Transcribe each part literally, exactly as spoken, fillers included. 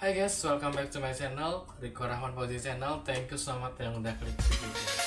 Hai guys, welcome back to my channel, Riko Rahman Fauzi Channel. Thank you so much yang udah klik video.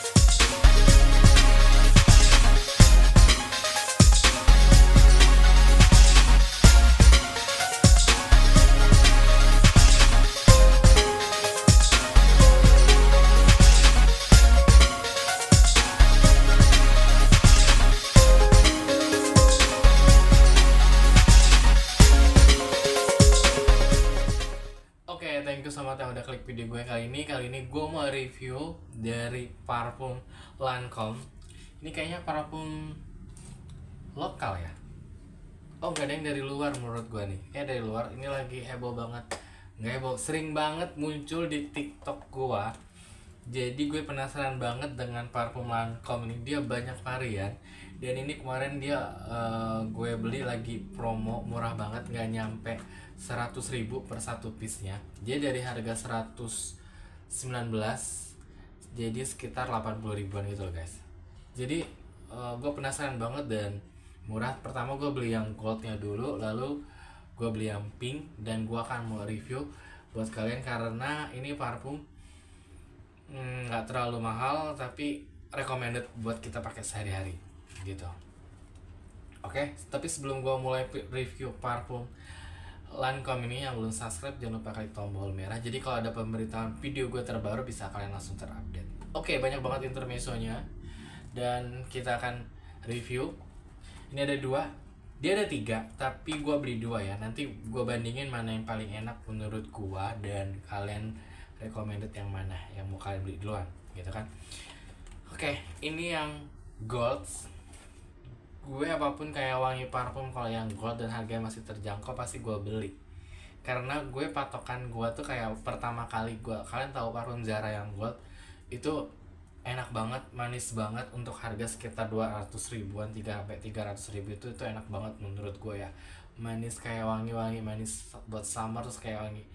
Oke, thank you so much yang udah klik video gue kali ini. Kali ini gue mau review dari parfum Lancome. Ini kayaknya parfum lokal ya. Oh, nggak ada yang dari luar menurut gue nih. Kayak dari luar. Ini lagi heboh banget. Nggak heboh, sering banget muncul di TikTok gue. Jadi gue penasaran banget dengan parfum Lancome ini. Dia banyak varian. Dan ini kemarin dia uh, gue beli lagi promo murah banget, nggak nyampe seratus ribu per satu piece-nya. Dia dari harga seratus sembilan belas jadi sekitar delapan puluh ribuan gitu loh guys. Jadi uh, gue penasaran banget dan murah. Pertama gue beli yang goldnya dulu, lalu gue beli yang pink, dan gue akan mau review buat kalian karena ini parfum nggak hmm, terlalu mahal tapi recommended buat kita pakai sehari-hari gitu. Oke, okay? Tapi sebelum gue mulai review parfum Lancome ini, yang belum subscribe jangan lupa klik tombol merah. Jadi kalau ada pemberitahuan video gue terbaru bisa kalian langsung terupdate. Oke, okay, banyak banget intermezzonya dan kita akan review. Ini ada dua, dia ada tiga, tapi gue beli dua ya. Nanti gue bandingin mana yang paling enak menurut gue dan kalian recommended yang mana yang mau kalian beli duluan, gitu kan? Oke, okay, ini yang gold. Gue apapun kayak wangi parfum kalau yang gold dan harganya masih terjangkau pasti gue beli, karena gue patokan gue tuh kayak pertama kali gue, kalian tahu parfum Zara yang gold itu enak banget, manis banget untuk harga sekitar dua ratus ribuan, tiga sampai tiga ratus ribu itu itu enak banget menurut gue ya. Manis kayak wangi-wangi manis buat summer, terus kayak wangi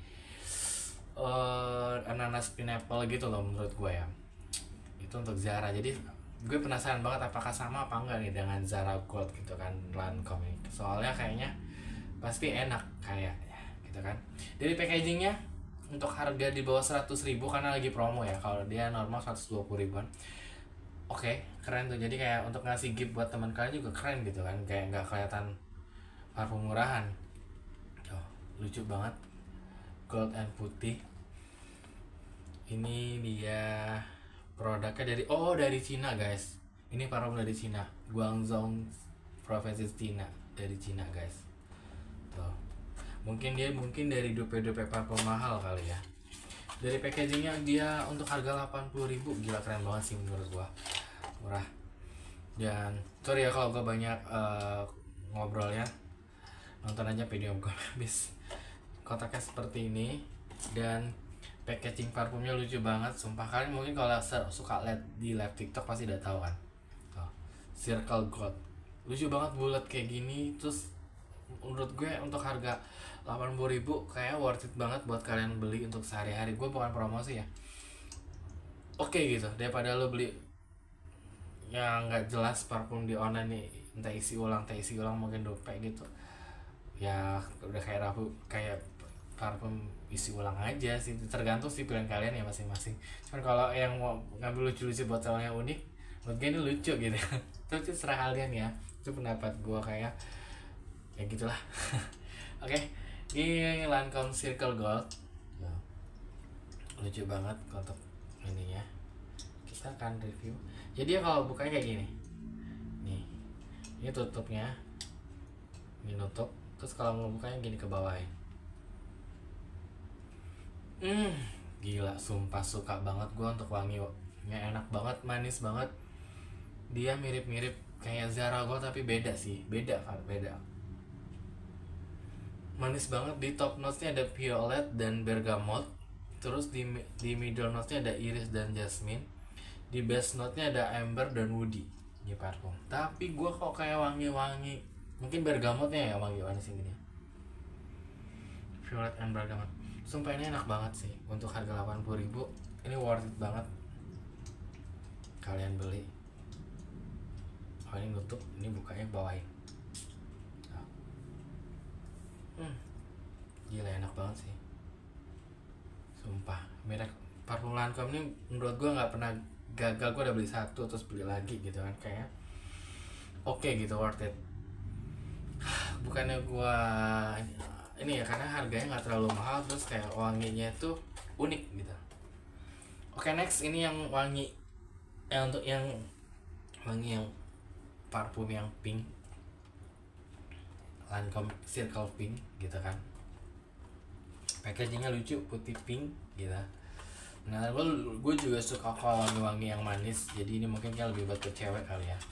uh, ananas pineapple gitu loh menurut gue ya. Itu untuk Zara. Jadi gue penasaran banget apakah sama apa enggak nih dengan Zara Gold gitu kan, Lancome ini. Soalnya kayaknya pasti enak kayaknya gitu kan. Dari packagingnya untuk harga di bawah seratus ribu karena lagi promo ya. Kalau dia normal seratus dua puluh ribuan. Oke, keren tuh. Jadi kayak untuk ngasih gift buat teman kalian juga keren gitu kan. Kayak nggak kelihatan parfum murahan. Oh, lucu banget. Gold and putih. Ini dia produknya dari oh dari Cina guys. Ini parfum dari Cina, Guangzhou provinsi Cina, dari Cina guys. Tuh, mungkin dia mungkin dari dupe-dupe parfum mahal kali ya. Dari packagingnya dia untuk harga delapan puluh ribu, gila keren banget sih menurut gua, murah. Dan sorry ya kalau gua banyak uh, ngobrol ya, nonton aja video gua habis. Kotaknya seperti ini dan packaging parfumnya lucu banget, sumpah. Kalian mungkin kalau suka lihat di live TikTok pasti udah tahu kan. Tuh, Circle Gold, lucu banget, bulat kayak gini. Terus menurut gue untuk harga delapan puluh ribu kayak worth it banget buat kalian beli untuk sehari-hari. Gue bukan promosi ya. Oke gitu, daripada lo beli yang nggak jelas parfum di online nih, entah isi ulang, entah isi ulang mungkin dope gitu. Ya udah kayak rapu kayak parfum isi ulang aja sih, tergantung sih pilihan kalian ya masing-masing. Cuman kalau yang mau ngambil lucu-lucu buat yang unik, menurut gue ini lucu gitu. Itu serah kalian ya, itu pendapat gue kayak ya gitulah. Oke, okay. Ini Lancome Circle Gold, lucu banget untuk ininya. Kita akan review. Jadi ya kalau bukanya kayak gini, nih, ini tutupnya, ini nutup. Terus kalau mau bukanya gini ke bawah ya. Hmm, gila, sumpah suka banget gue untuk wanginya, enak banget, manis banget. Dia mirip-mirip kayak Zara Gold tapi beda sih, beda kan, beda. Manis banget. Di top notes-nya ada violet dan bergamot. Terus di di middle notes-nya ada iris dan jasmine. Di base note-nya ada amber dan woody. Ini parfum. Tapi gue kok kayak wangi-wangi, mungkin bergamotnya ya wangi-wangi sih gini. Violet and bergamot. Sumpah ini enak banget sih untuk harga delapan puluh ribu. Ini worth it banget kalian beli. Oh, ini nutup, ini bukanya bawain. Hmm, gila enak banget sih. merek parfum Lancome ini menurut gue nggak pernah gagal. Gue udah beli satu terus beli lagi gitu kan, kayak oke okay gitu, worth it. Bukannya gue ini ya, karena harganya nggak terlalu mahal, terus kayak wanginya tuh unik gitu. Oke, okay, next ini yang wangi yang untuk yang wangi yang parfum yang pink, Lancome Circle Pink gitu kan. Packagingnya lucu, putih pink gitu. Nah, gue gue juga suka kalau wangi-wangi yang manis, jadi ini mungkin kayak lebih buat ke cewek kali ya.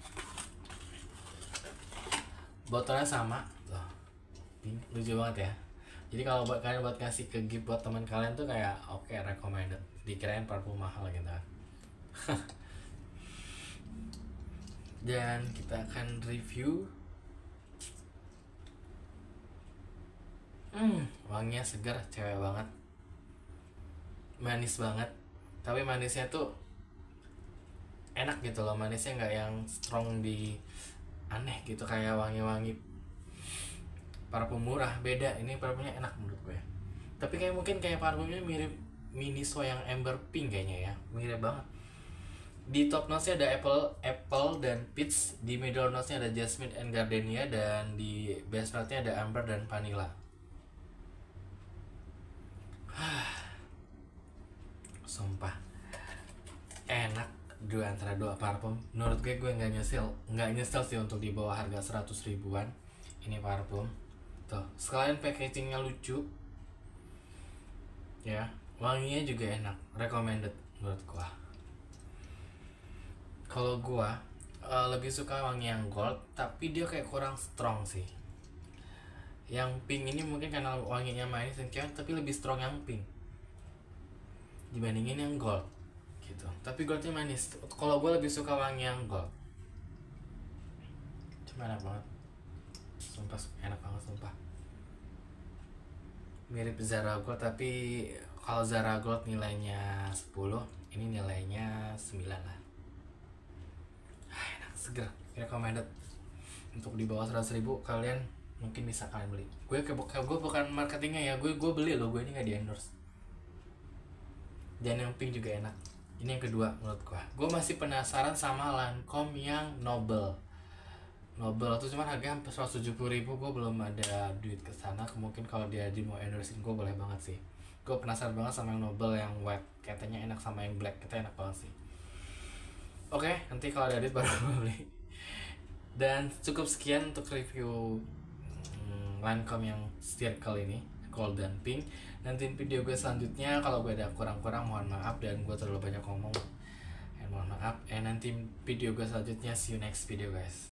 Botolnya sama tuh, pink, lucu banget ya. Jadi kalau buat kalian buat kasih ke gift buat teman kalian tuh kayak oke, okay, recommended. Dikirain parfum mahal gitu kan. Dan kita akan review. Hmm, wanginya segar, cewek banget. Manis banget. Tapi manisnya tuh enak gitu loh, manisnya nggak yang strong di aneh gitu kayak wangi-wangi parfum murah. Beda, ini parfumnya enak menurut gue. Tapi kayak mungkin kayak parfumnya mirip Miniso yang Amber Pink kayaknya ya, mirip banget. Di top notes-nya ada apple, apple dan peach. Di middle notes-nya ada jasmine and gardenia, dan di base note-nya ada amber dan vanilla. Sumpah enak dua antara dua parfum. Menurut gue gue nggak nyesel, nggak nyesel sih untuk di bawah harga seratus ribuan ini parfum. Tuh, sekalian packagingnya lucu ya, wanginya juga enak, recommended menurut gua. Kalau gua uh, lebih suka wangi yang gold, tapi dia kayak kurang strong sih. Yang pink ini mungkin karena wanginya manis dan cewek, tapi lebih strong yang pink dibandingin yang gold gitu. Tapi goldnya manis. Kalau gue lebih suka wangi yang gold. Cuma enak banget, sumpah enak banget sumpah. Mirip Zara Gold, tapi kalau Zara Gold nilainya sepuluh, ini nilainya sembilan lah. Ah, enak, seger, recommended. Untuk di bawah seratus ribu kalian mungkin bisa kalian beli. Gue ke gue bukan marketingnya ya, gue gue beli loh, gue ini nggak di endorse. Dan yang pink juga enak. Ini yang kedua menurut gue. Gue masih penasaran sama Lancome yang Noble. Noble tuh cuma harganya hampir seratus tujuh puluh ribu. Gue belum ada duit kesana. Mungkin kalau dia di mau endorsein gue boleh banget sih. Gue penasaran banget sama yang Noble yang white. Katanya enak, sama yang black katanya enak banget sih. Oke, nanti kalau ada duit baru gue beli. Dan cukup sekian untuk review hmm, Lancome yang Circle ini, gold dan pink. Nanti video gue selanjutnya kalau gue ada kurang-kurang mohon maaf, dan gue terlalu banyak ngomong, and mohon maaf. And nanti video gue selanjutnya, see you next video guys.